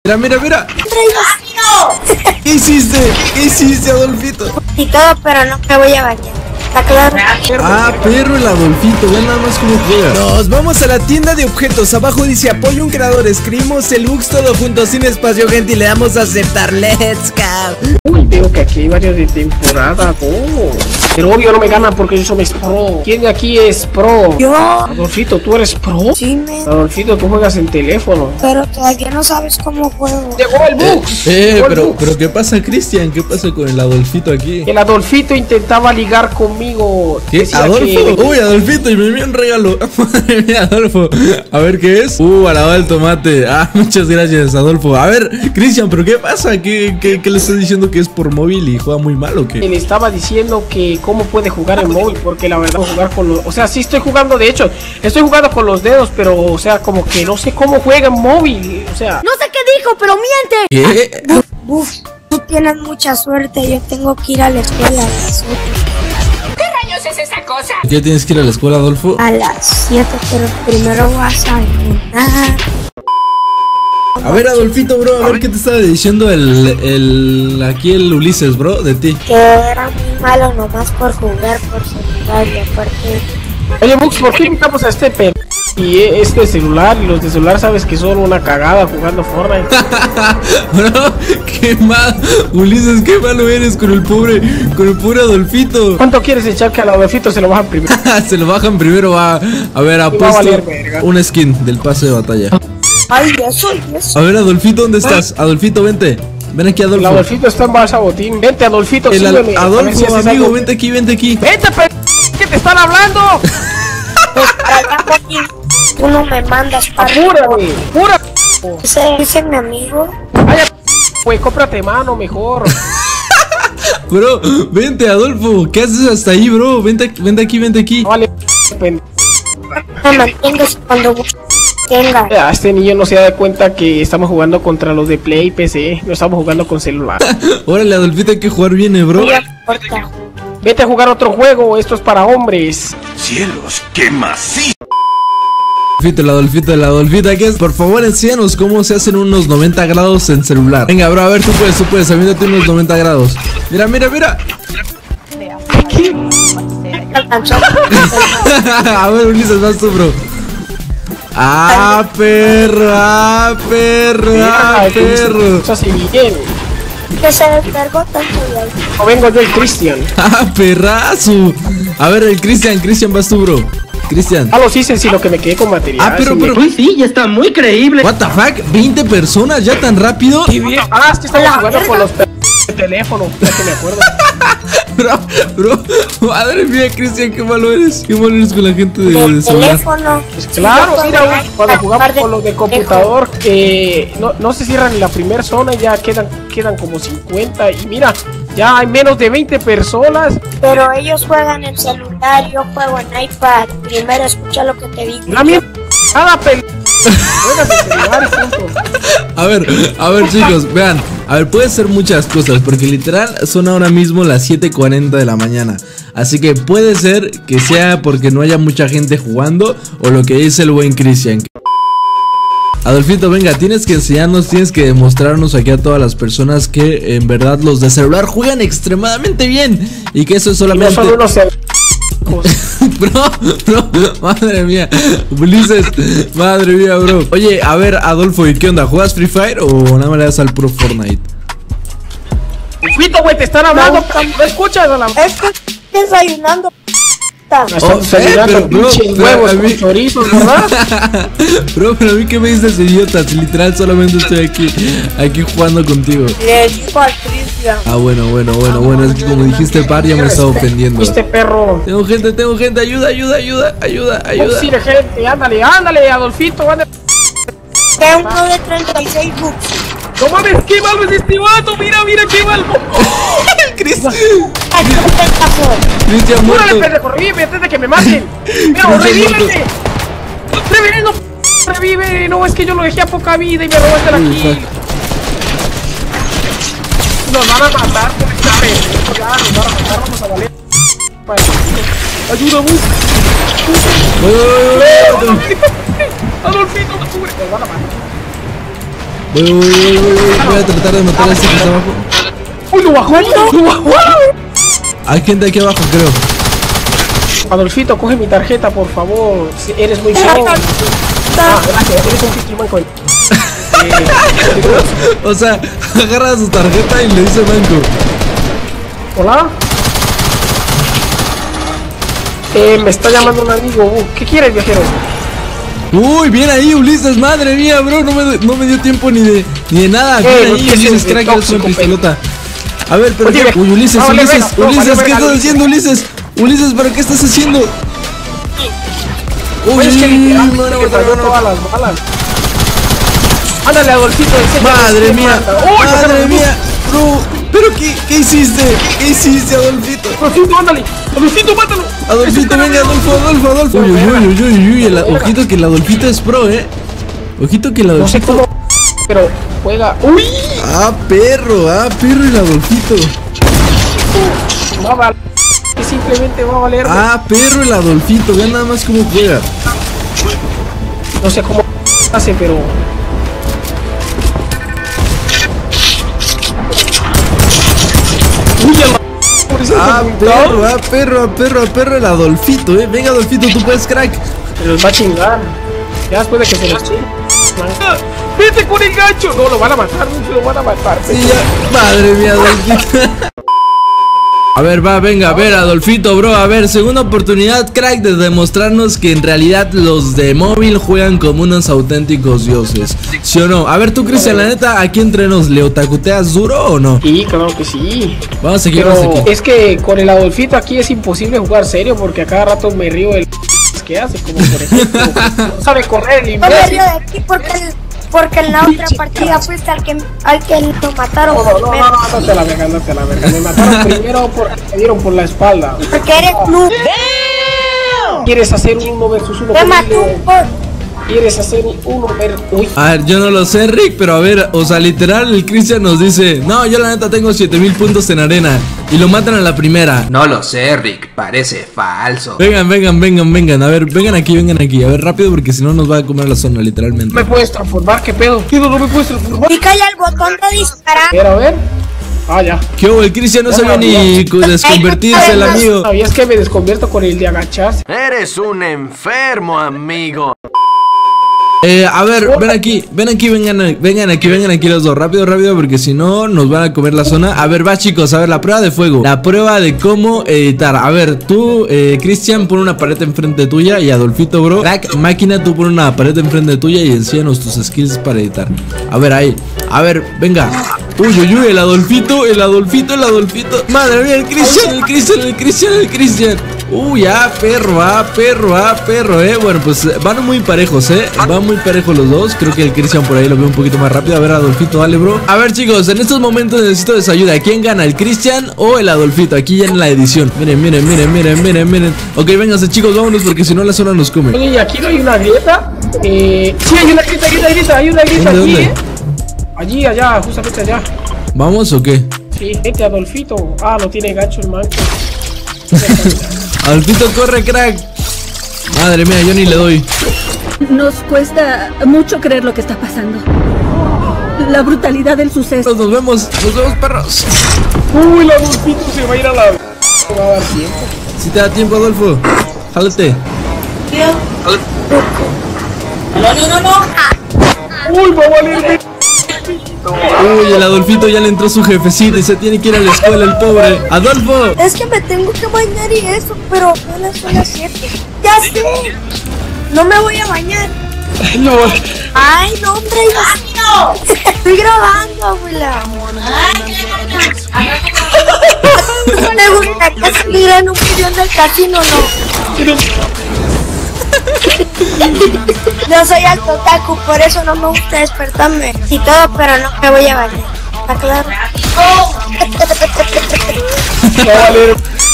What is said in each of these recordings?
Mira, mira, mira. ¿Qué hiciste? ¿Qué hiciste, Adolfito? Y todo, pero no me voy a bañar. ¿Está claro? Ah, perro, el Adolfito, vean nada más cómo juega. Nos vamos a la tienda de objetos. Abajo dice apoyo a un creador. Escribimos el Bux todo junto, sin espacio, gente, y le damos a aceptar. Let's go. Uy, veo que aquí hay varios de temporada. Oh. Pero obvio no me ganan porque yo soy pro. ¿Quién de aquí es pro? Yo. Adolfito, ¿tú eres pro? Sí, men. Adolfito, tú juegas en teléfono. Pero todavía no sabes cómo juego. Llegó el Bux. Pero ¿qué pasa, Cristian? ¿Qué pasa con el Adolfito aquí? El Adolfito intentaba ligar conmigo. ¿Qué? Decía ¿Adolfo? que... Uy, Adolfito, y me envió un regalo. Madre mía, Adolfo. A ver, ¿qué es? Alabado el tomate. Ah, muchas gracias, Adolfo. A ver, Cristian, ¿pero qué pasa? ¿Qué le estás diciendo que es por móvil y juega muy mal o qué? Le estaba diciendo que cómo puede jugar en móvil, porque la verdad jugar con los... O sea, sí estoy jugando, de hecho, estoy jugando con los dedos, pero, o sea, como que no sé cómo juega en móvil, o sea... No sé qué dijo, pero miente. ¿Qué? Uf, tú tienes mucha suerte. Yo tengo que ir a la escuela a las 8. Es esa cosa. ¿Qué tienes que ir a la escuela, Adolfo? A las 7, pero primero vas a desayunar. A ver, Adolfito, bro, a ver qué te estaba diciendo aquí el Ulises, bro, de ti. Que era muy malo nomás por jugar por celular y aparte... Oye, Bux, ¿por qué invitamos a este perro? Y este celular, y los de celular sabes que son una cagada jugando Fortnite. Bro, qué mal, Ulises, qué malo eres con el pobre Adolfito. ¿Cuánto quieres echar que al Adolfito se lo bajan primero? Se lo bajan primero, va. A ver, apuesto una skin del pase de batalla. Ay, eso. A ver, Adolfito, ¿dónde estás? Adolfito, vente. Ven aquí, Adolfo. El Adolfito está en balsa botín. Vente, Adolfito, sígueme. Adolfo, amigo, vente aquí, vente aquí. ¡Vente, ¿qué te están hablando? Tú no me mandas para... ¡Apúrame! ¡Apúrame! Dice mi amigo. Vaya, güey, cómprate mano mejor. Bro, vente, Adolfo. ¿Qué haces hasta ahí, bro? Vente aquí. Vale, Me mantengas cuando tenga. Este niño no se da cuenta que estamos jugando contra los de Play y PC. No estamos jugando con celular. Órale, Adolfito, hay que jugar bien, bro. Vete a jugar otro juego, esto es para hombres. Cielos, qué macizo. El Adolfito, ¿qué es? Por favor, enséñanos cómo se hacen unos 90 grados en celular. Venga, bro, a ver, tú puedes, aviéntate unos 90 grados. Mira. A ver, Ulises, vas tú, bro. Perro. Eso así bien. Que se descargó tanto de ahí. O vengo yo, el Cristian. Perrazo. A ver, el Cristian, vas tú, bro. Cristian. Los hice, sí, lo que me quedé con material. Pero. Uy, sí, ya está muy creíble. What the fuck, 20 personas ya tan rápido. Qué bien. Es que estamos jugando con los de teléfono, ya que me acuerdo. Bro, madre mía, Cristian, qué malo eres con la gente de celular. Teléfono. Claro, mira, cuando jugamos con los de computador, no se cierran ni la primera zona, ya quedan como 50 y mira, ya hay menos de 20 personas. Pero ellos juegan en celular, yo juego en iPad. Primero escucha lo que te digo. La mierda, cada A ver, chicos, vean. A ver, puede ser muchas cosas, porque literal son ahora mismo las 7:40 de la mañana. Así que puede ser que sea porque no haya mucha gente jugando, o lo que dice el buen Cristian. Adolfito, venga, tienes que enseñarnos, tienes que demostrarnos aquí a todas las personas que en verdad los de celular juegan extremadamente bien. Y que eso es solamente... No son unos Bro, madre mía, Ulises, madre mía, bro. Oye, a ver, Adolfo, ¿y qué onda? ¿Juegas Free Fire o nada más le das al puro Fortnite? Fito, güey, te están hablando, no escuchas a la... Estoy desayunando. Pero, bro, huevos con chorizos, ¿verdad? Bro, pero a mí que me dices idiota, si literal solamente estoy aquí jugando contigo. Le digo al Cristian. Bueno, es que como dijiste par ya me estaba ofendiendo. Este perro. Tengo gente, ayuda. Sí, de gente, ándale, Adolfito, ándale. Tengo uno de 36 bucks. No mames, qué malo es este vato, mira qué malo. Cristian ¡Múrale, muerto. pendejo! ¡Revive antes de que me maten! ¡Mira, revívete! ¡Revive! No, es que yo lo dejé a poca vida y me robaste la kill. Nos van a matar por esta pendejo, ya, nos van a matar, vamos a valer. ¡Ayuda, Bus! Voy. ¡Adolfito, me cubre! Nos van a matar. Voy a tratar de matar a este que está abajo. ¡Uy, lo bajó! ¡Lo bajó! Hay gente aquí abajo, creo. Adolfito, coge mi tarjeta, por favor. Si eres muy pro. Gracias, eres un piquiman con... O sea, agarra su tarjeta y le dice manco. ¿Hola? Me está llamando un amigo. ¿Qué quieres, viajero? Uy, bien ahí, Ulises, madre mía, bro. No me dio tiempo ni de nada. Bien ahí, Ulises, crack, es una pistolota. A ver, pero Oye, uy, Ulises, no, Ulises, no, Ulises, ¿qué venga, estás haciendo, Ulises? Ulises, ¿pero qué estás haciendo? Uy, Oye, es que literalmente no, le falló todas las balas. Ándale, Adolfito, madre mía, ¡Uy, madre mía, bro. ¿Pero qué hiciste? ¿Qué hiciste, Adolfito? Adolfito, ándale. Adolfito, mátalo. Adolfito, venga, Adolfo. Uy, ojito que el Adolfito es pro, Ojito que el No sé Adolfito. cómo, pero juega. ¡Uy! Ah, perro, el Adolfito. Va a valer. Que simplemente va a valer. Ah, perro, el Adolfito. Vean nada más cómo juega. No sé cómo hace, pero. Uy, perro, el Adolfito, Venga, Adolfito, tú puedes, crack. Se los va a chingar. Ya después de que se los chingue. ¡Vete con el gancho! No, lo van a matar, Sí, ya. Madre mía, Adolfito. A ver, venga, a ver, Adolfito, bro. A ver, segunda oportunidad, crack, de demostrarnos que en realidad los de móvil juegan como unos auténticos dioses. ¿Sí o no? A ver, tú, Cristian, la neta, aquí entre nos, ¿le otakuteas duro o no? Sí, claro que sí. Vamos aquí, pero es que con el Adolfito aquí es imposible jugar serio porque a cada rato me río el que hace, como por ejemplo, no sabe correr el imbécil. Yo me río de aquí porque en la otra partida fuiste al que lo mataron. No te la verga. Me mataron primero porque me dieron por la espalda. Porque eres noob. ¿Quieres hacer un 1 versus 1 ¿Quieres hacer un 1 versus... Uy. A ver, yo no lo sé, Rick, pero a ver, o sea, literal, el Cristian nos dice: no, yo la neta tengo 7000 puntos en arena. Y lo matan a la primera. No lo sé, Rick, parece falso. Vengan, a ver, vengan aquí. A ver, rápido, porque si no nos va a comer la zona, literalmente. ¿Me puedes transformar? ¿Qué pedo? No me puedes transformar. Pica ya el botón de disparar. A ver. Ah, ya. ¿Qué hubo? El Cristian no sabía ni desconvertirse, el amigo. ¿Sabías que me desconvierto con el de agacharse? Eres un enfermo, amigo. A ver, ven aquí, vengan aquí los dos, rápido, porque si no nos van a comer la zona. A ver, va, chicos, a ver, la prueba de fuego, la prueba de cómo editar. A ver, tú, Cristian, pon una pared enfrente tuya. Y Adolfito, bro, crack, máquina, tú pon una pared enfrente tuya y enséñanos tus skills para editar. A ver, ahí, a ver, venga. Uy, el Adolfito. Madre mía, el Cristian. Uy, perro. Bueno, pues van muy parejos, van muy parejos los dos. Creo que el Cristian por ahí lo veo un poquito más rápido. A ver, Adolfito, dale, bro. A ver, chicos, en estos momentos necesito de su ayuda. ¿Quién gana, el Cristian o el Adolfito? Aquí ya en la edición. Miren. Ok, vénganse, chicos, vámonos porque si no la zona nos come. Oye, ¿y aquí no hay una grieta? Sí, hay una grieta, hay una grieta aquí, ¿Dónde? Allí, allá, justamente allá. ¿Vamos o qué? Sí, vete, Adolfito. Ah, no tiene gancho el manco. Adolfito, corre, crack. Madre mía, yo ni le doy. Nos cuesta mucho creer lo que está pasando. La brutalidad del suceso. Nos vemos, perros. Uy, el Adolfito se va a ir a la... No va a dar tiempo. Si te da tiempo, Adolfo. Jálate. No. Uy, va a valer. Uy, el Adolfito ya le entró su jefecito y se tiene que ir a la escuela, el pobre. ¡Adolfo! Es que me tengo que bañar y eso, pero son las 7. ¡Ya sé! No me voy a bañar. No. Ay, no, hombre. No. Estoy grabando, abuela. Me gusta que salir en un video del casino, no. Yo soy alto otaku, por eso no me gusta despertarme y todo, pero no me voy a bañar. ¿Está claro? Vale.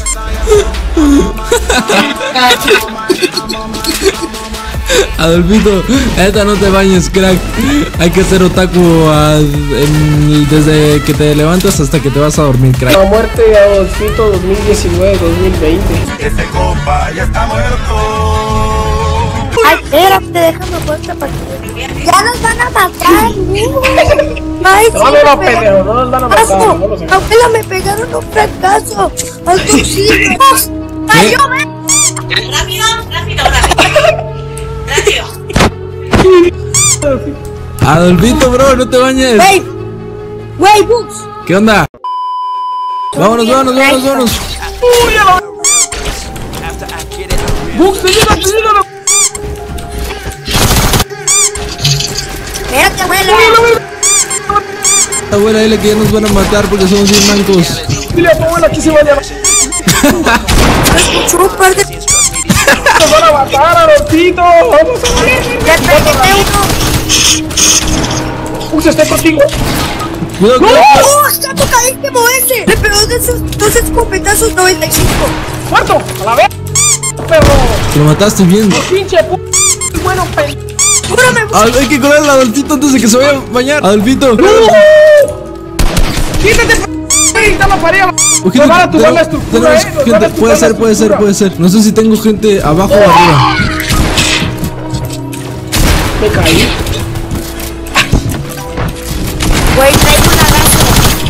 Adolfito, esta no te bañes, crack. Hay que ser otaku desde que te levantas hasta que te vas a dormir, crack. La muerte de Adolfito 2019-2020. Este compa ya está muerto. Ay, espérate, déjame por esta partida. Ya nos van a matar, Ay, No, no, pendejo, no nos van a matar. Abuela, me pegaron un fracaso. ¡Auxilio! ¡Cayó! Rápido. Adolfito, bro, no te bañes. Wey, Bugs. ¿Qué onda? Vámonos. ¡Uy, ya lo... ¡Bugs, te llega! Espérate, abuela. Abuela, dile que ya nos van a matar porque somos bien mancos. Dile a tu abuela que se vaya. Chúpate. ¡Nos van a matar, Adolfito! ¡Vamos a ver! Ya traje uno. ¡Uy, estoy contigo! Cuidado, ¡No! cuidado. ¡Está tocadísimo ese! Le pegó de esos dos escopetazos 95. ¡Muerto! ¡A la vez! ¡Perro! Te lo mataste bien. ¡Pinche p... bueno, p... ¡Cúrame! Hay que curar al Adolfito antes de que se vaya a bañar. Adolfito. ¡Quítate, p... ¡Está la pared! Ojito, ¡Nos van a tumbar la estructura, tenemos nos gente. van a tumbar la Puede estructura. ser. No sé si tengo gente abajo o arriba. Me caí. Güey, traigo un abrazo.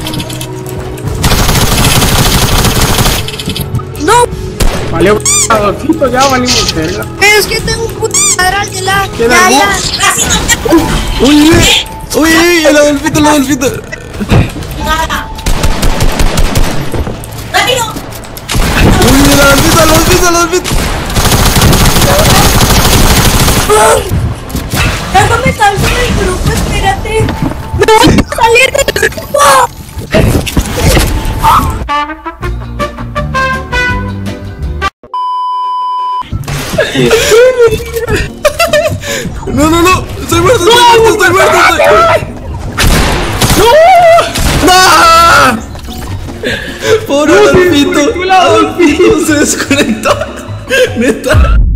¡No! Vale, Adolfito, ya valimos verga. Pero es que tengo un puto madral de la... ¿Qué da Ya. Uy, el Adolfito. ¡Rápido! Uy, el Adolfito. Déjame salir del grupo, espérate. ¡Me voy a salir del grupo! No. Estoy muerto. ¡No! Pobre Adolfito. Se desconectó. Neta.